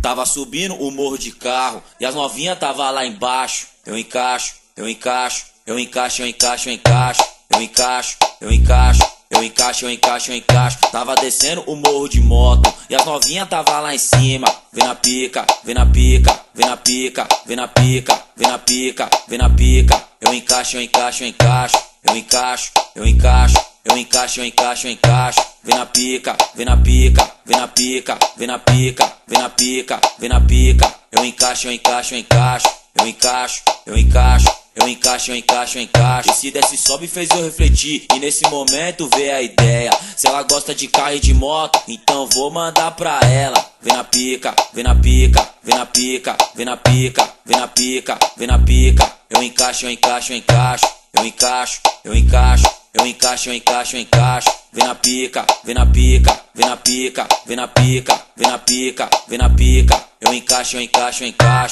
Tava subindo o morro de carro e as novinhas tava lá embaixo. Eu encaixo, eu encaixo, eu encaixo, eu encaixo, eu encaixo, eu encaixo, eu encaixo, eu encaixo, eu encaixo, eu encaixo. Tava descendo o morro de moto e as novinhas tava lá em cima. Vem na pica, vem na pica, vem na pica, vem na pica, vem na pica, vem na pica. Eu encaixo, eu encaixo, eu encaixo, eu encaixo, eu encaixo, eu encaixo, eu encaixo, eu encaixo. Vem na pica, vem na pica, vem na pica, vem na pica, vem na pica, vem na pica. Eu encaixo, eu encaixo, eu encaixo, eu encaixo, eu encaixo, eu encaixo, eu encaixo, eu encaixo. Esse desce sobe fez eu refletir e nesse momento veio a ideia. Se ela gosta de carro e de moto, então vou mandar pra ela. Vem na pica, vem na pica, vem na pica, vem na pica, vem na pica, vem na pica. Eu encaixo, eu encaixo, eu encaixo, eu encaixo, eu encaixo, eu encaixo, eu encaixo, eu encaixo. Vem na pica, vem na pica, vem na pica, vem na pica, vem na pica, vem na pica. Eu encaixo, eu encaixo, eu encaixo.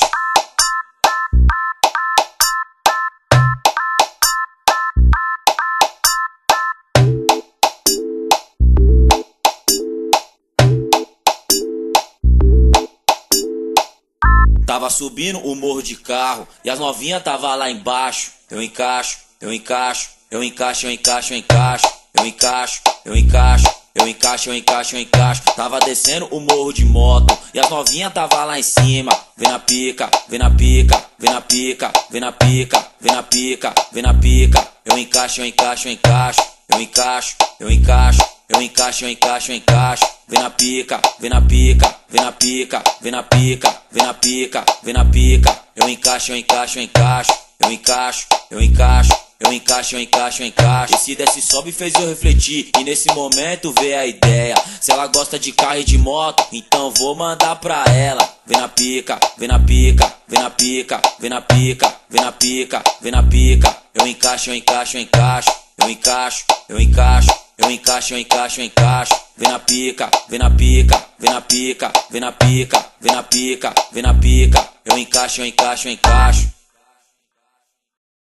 Tava subindo o morro de carro e as novinhas tava lá embaixo. Eu encaixo, eu encaixo, eu encaixo, eu encaixo, eu encaixo, eu encaixo, eu encaixo, eu encaixo, eu encaixo, eu encaixo. Tava descendo o morro de moto e as novinhas tava lá em cima. Vem na pica, vem na pica, vem na pica, vem na pica, vem na pica, vem na pica. Eu encaixo, eu encaixo, eu encaixo, eu encaixo, eu encaixo, eu encaixo, eu encaixo, eu encaixo. Vem na pica, vem na pica, vem na pica, vem na pica, vem na pica, vem na pica. Eu encaixo, eu encaixo, eu encaixo, eu encaixo, eu encaixo, eu encaixo, eu encaixo, eu encaixo. Esse desce sobe fez eu refletir e nesse momento veio a ideia. Se ela gosta de carro e de moto, então vou mandar pra ela. Vem na pica, vem na pica, vem na pica, vem na pica, vem na pica, vem na pica. Eu encaixo, eu encaixo, eu encaixo, eu encaixo, eu encaixo, eu encaixo, eu encaixo, eu encaixo. Vem na pica, vem na pica, vem na pica, vem na pica, vem na pica, vem na pica. Eu encaixo, eu encaixo, eu encaixo.